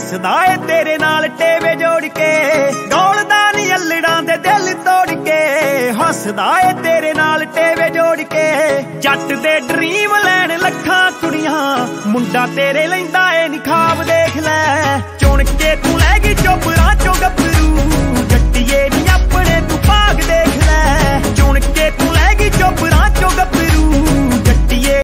हसदा ए तेरे नाल टेवे जोड़ के, दौड़दा नी अल्लड़ां दे दिल तोड़ के। हसदा ए तेरे नाल टेवे जोड़ के, जट दे ड्रीम लैन लखां कुड़ियां, मुंडा तेरे लैंदा ए नी ख्वाब देख लै। चुन के तू लै गई चोपड़ा